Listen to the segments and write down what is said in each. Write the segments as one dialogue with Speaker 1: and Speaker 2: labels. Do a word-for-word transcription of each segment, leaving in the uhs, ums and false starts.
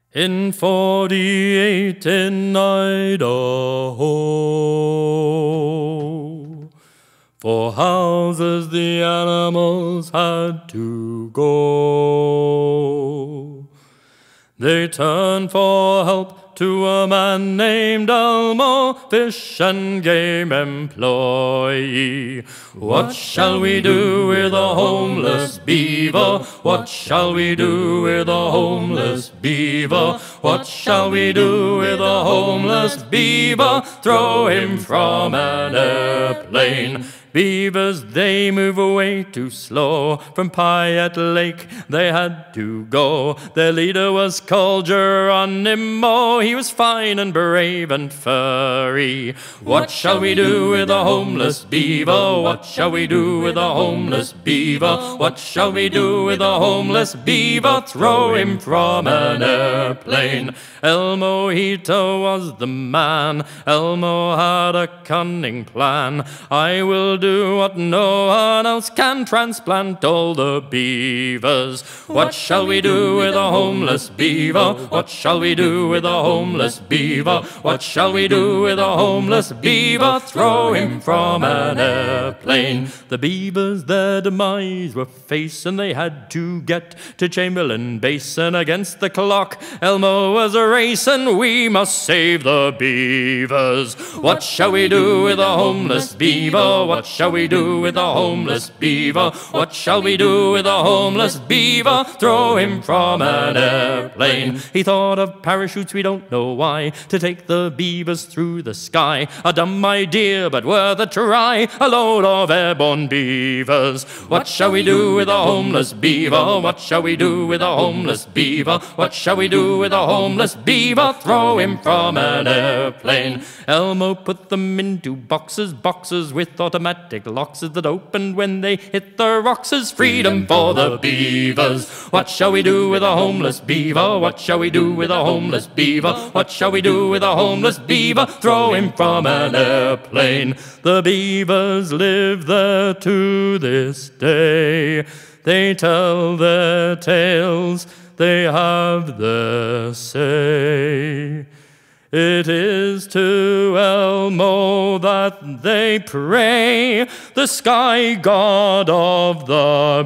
Speaker 1: In forty-eight in Idaho, for houses the animals had to go. They turned for help to a man named Elmo, fish and game employee. What shall we do with a homeless beaver? What shall we do with a homeless beaver? What shall we do with a homeless beaver? Throw him from an airplane. Beavers, they move away too slow. From Piat Lake they had to go. Their leader was called Geronimo. He was fine and brave and furry. What shall we do with a homeless beaver? What shall we do with a homeless beaver? What shall we do with a homeless beaver? Throw him from an airplane. Elmo Hito was the man. Elmo had a cunning plan. I will do what no one else can, transplant all the beavers. What shall we do with a homeless beaver? What shall we do with a homeless beaver? What shall we do with a homeless beaver? Throw him from an airplane. The beavers their demise were facing. They had to get to Chamberlain Basin. Against the clock Elmo was racing. We must save the beavers. What shall we do with a homeless beaver? What shall we do with a homeless beaver? What shall we do with a homeless beaver? Throw him from an airplane. He thought of parachutes, we don't know why, to take the beavers through the sky. A dumb idea, but worth a try. A load of airborne beavers. What shall we do with a homeless beaver? What shall we do with a homeless beaver? What shall we do with a homeless beaver? Throw him from an airplane. Elmo put them into boxes, boxes with automatic locks that opened when they hit the rocks. As freedom for the beavers. What shall we do with a homeless beaver? What shall we do with a homeless beaver? What shall we do with a homeless beaver? Throw him from an airplane. The beavers live there to this day. They tell their tales, they have their say. It is to Elmo that they pray, the sky god of the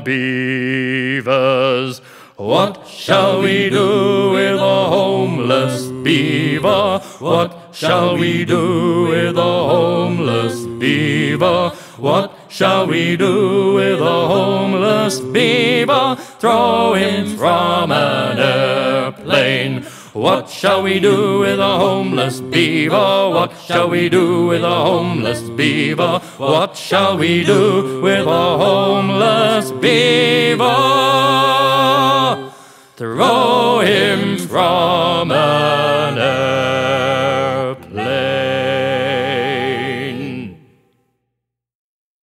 Speaker 1: beavers. What shall we do with a homeless beaver? What shall we do with a homeless beaver? What shall we do with a homeless beaver? Throw him from an airplane. What shall we do with a homeless beaver? What shall we do with a homeless beaver? What shall we do with a homeless beaver?